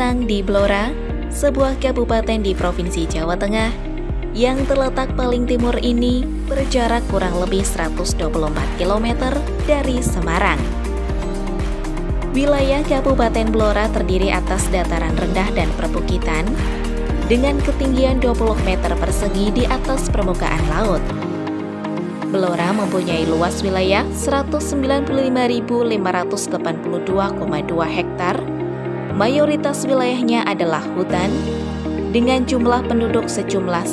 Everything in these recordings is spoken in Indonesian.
datang di Blora, sebuah kabupaten di Provinsi Jawa Tengah yang terletak paling timur ini berjarak kurang lebih 124 km dari Semarang. Wilayah Kabupaten Blora terdiri atas dataran rendah dan perbukitan dengan ketinggian 20 meter persegi di atas permukaan laut. Blora mempunyai luas wilayah 195.582,2 hektar. Mayoritas wilayahnya adalah hutan, dengan jumlah penduduk sejumlah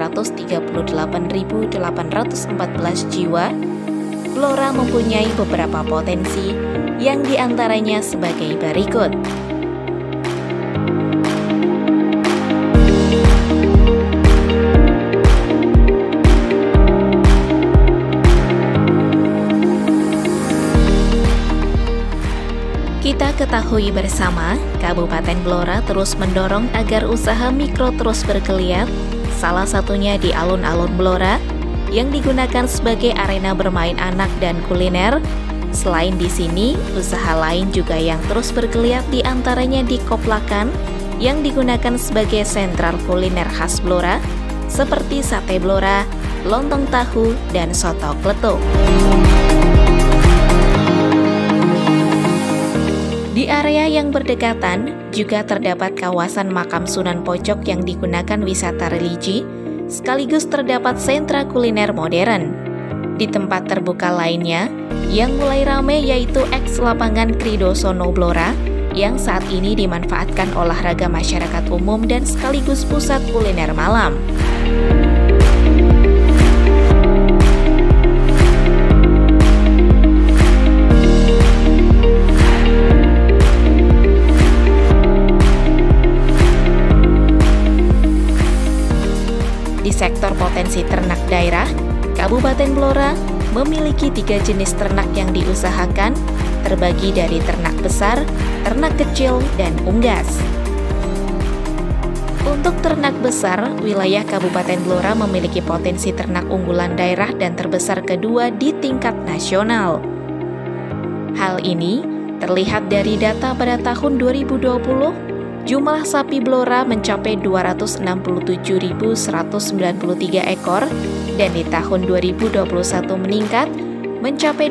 938.814 jiwa. Blora mempunyai beberapa potensi, yang diantaranya sebagai berikut. Kita ketahui bersama, Kabupaten Blora terus mendorong agar usaha mikro terus bergeliat, salah satunya di alun-alun Blora, yang digunakan sebagai arena bermain anak dan kuliner. Selain di sini, usaha lain juga yang terus bergeliat diantaranya di Koplakan, yang digunakan sebagai sentral kuliner khas Blora, seperti sate Blora, lontong tahu, dan soto kletuk. Di area yang berdekatan juga terdapat kawasan makam Sunan Pocok yang digunakan wisata religi, sekaligus terdapat sentra kuliner modern. Di tempat terbuka lainnya, yang mulai ramai yaitu ex-lapangan Kridosono Blora, yang saat ini dimanfaatkan olahraga masyarakat umum dan sekaligus pusat kuliner malam. Di sektor potensi ternak daerah, Kabupaten Blora memiliki 3 jenis ternak yang diusahakan, terbagi dari ternak besar, ternak kecil, dan unggas. Untuk ternak besar, wilayah Kabupaten Blora memiliki potensi ternak unggulan daerah dan terbesar kedua di tingkat nasional. Hal ini terlihat dari data pada tahun 2020, jumlah sapi Blora mencapai 267.193 ekor dan di tahun 2021 meningkat mencapai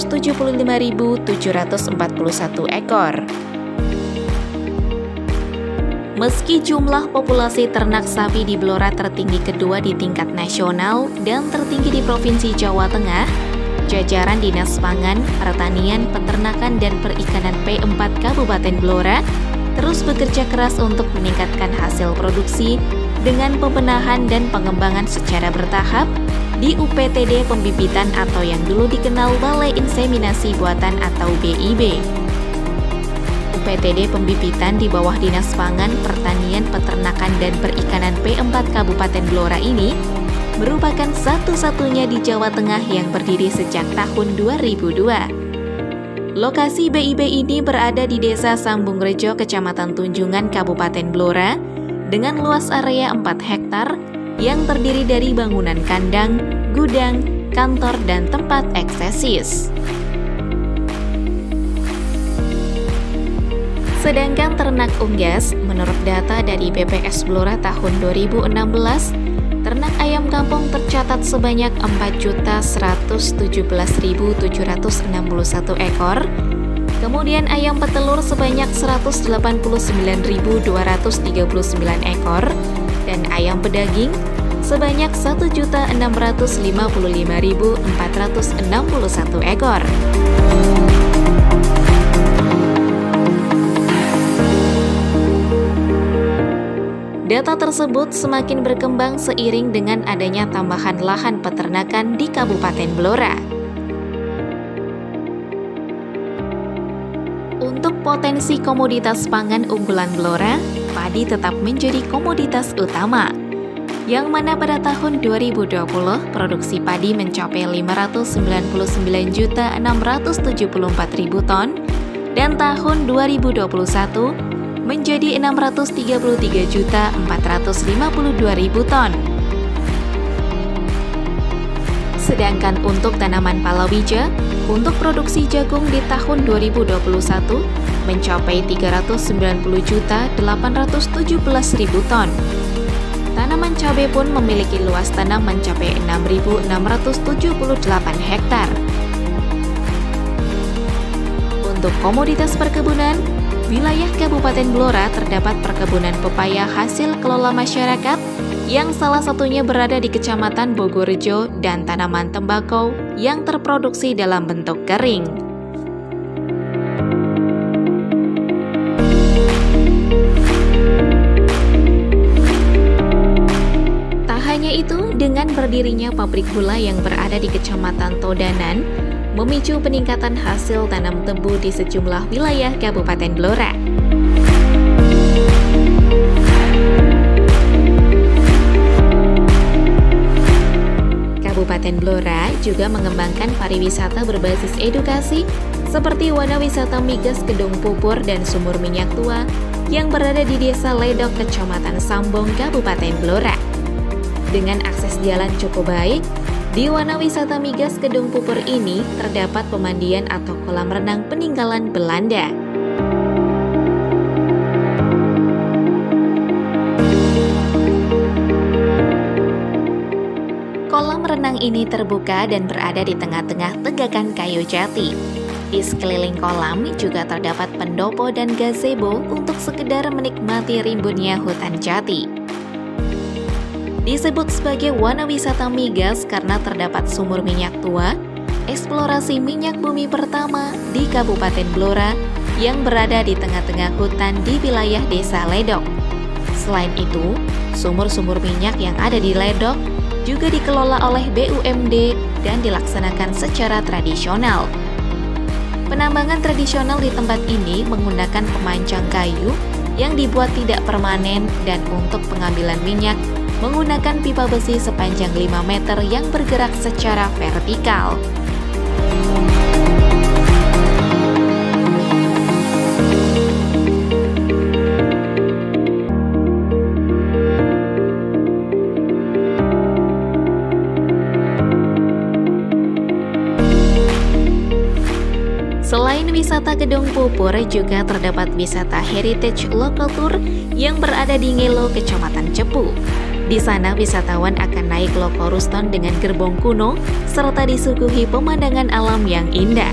275.741 ekor. Meski jumlah populasi ternak sapi di Blora tertinggi kedua di tingkat nasional dan tertinggi di Provinsi Jawa Tengah, jajaran Dinas Pangan, Pertanian, Peternakan, dan Perikanan P4 Kabupaten Blora terus bekerja keras untuk meningkatkan hasil produksi dengan pembenahan dan pengembangan secara bertahap di UPTD Pembibitan atau yang dulu dikenal Balai Inseminasi Buatan atau BIB. UPTD Pembibitan di bawah Dinas Pangan, Pertanian, Peternakan, dan Perikanan P4 Kabupaten Blora ini merupakan satu-satunya di Jawa Tengah yang berdiri sejak tahun 2002. Lokasi BIB ini berada di Desa Sambungrejo, Kecamatan Tunjungan, Kabupaten Blora, dengan luas area 4 hektar yang terdiri dari bangunan kandang, gudang, kantor, dan tempat eksesis. Sedangkan ternak unggas, menurut data dari BPS Blora tahun 2016, ternak ayam kampung tercatat sebanyak 4.117.761 ekor, kemudian ayam petelur sebanyak 189.239 ekor, dan ayam pedaging sebanyak 1.655.461 ekor. Data tersebut semakin berkembang seiring dengan adanya tambahan lahan peternakan di Kabupaten Blora. Untuk potensi komoditas pangan unggulan Blora, padi tetap menjadi komoditas utama, yang mana pada tahun 2020 produksi padi mencapai 599.674.000 ton dan tahun 2021 menjadi 633.452.000 ton. Sedangkan untuk tanaman palawija, untuk produksi jagung di tahun 2021 mencapai 390.817.000 ton. Tanaman cabai pun memiliki luas tanam mencapai 6.678 hektar. Untuk komoditas perkebunan, wilayah Kabupaten Blora terdapat perkebunan pepaya hasil kelola masyarakat yang salah satunya berada di Kecamatan Bogorejo dan tanaman tembakau yang terproduksi dalam bentuk kering. Tak hanya itu, dengan berdirinya pabrik gula yang berada di Kecamatan Todanan, memicu peningkatan hasil tanam tebu di sejumlah wilayah Kabupaten Blora. Kabupaten Blora juga mengembangkan pariwisata berbasis edukasi seperti Wana Wisata Migas Kedung Pupur dan Sumur Minyak Tua yang berada di Desa Ledok, Kecamatan Sambong, Kabupaten Blora. Dengan akses jalan cukup baik, di Wana Wisata Migas Kedung Pupur ini terdapat pemandian atau kolam renang peninggalan Belanda. Kolam renang ini terbuka dan berada di tengah-tengah tegakan kayu jati. Di sekeliling kolam juga terdapat pendopo dan gazebo untuk sekedar menikmati rimbunnya hutan jati. Disebut sebagai Wana Wisata Migas karena terdapat sumur minyak tua, eksplorasi minyak bumi pertama di Kabupaten Blora yang berada di tengah-tengah hutan di wilayah Desa Ledok. Selain itu, sumur-sumur minyak yang ada di Ledok juga dikelola oleh BUMD dan dilaksanakan secara tradisional. Penambangan tradisional di tempat ini menggunakan pemanjang kayu yang dibuat tidak permanen dan untuk pengambilan minyak menggunakan pipa besi sepanjang 5 meter yang bergerak secara vertikal. Selain wisata Kedung Pupur, juga terdapat wisata Heritage Local Tour yang berada di Ngelo, Kecamatan Cepu. Di sana wisatawan akan naik Loko Ruston dengan gerbong kuno serta disuguhi pemandangan alam yang indah.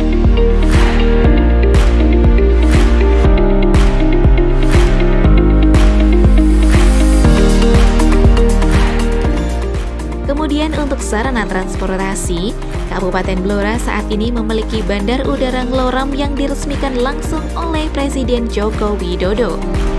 Kemudian untuk sarana transportasi, Kabupaten Blora saat ini memiliki Bandar Udara Ngloram yang diresmikan langsung oleh Presiden Joko Widodo.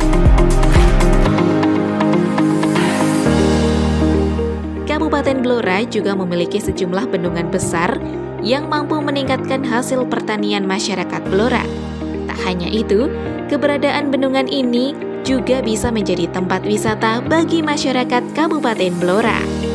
Kabupaten Blora juga memiliki sejumlah bendungan besar yang mampu meningkatkan hasil pertanian masyarakat Blora. Tak hanya itu, keberadaan bendungan ini juga bisa menjadi tempat wisata bagi masyarakat Kabupaten Blora.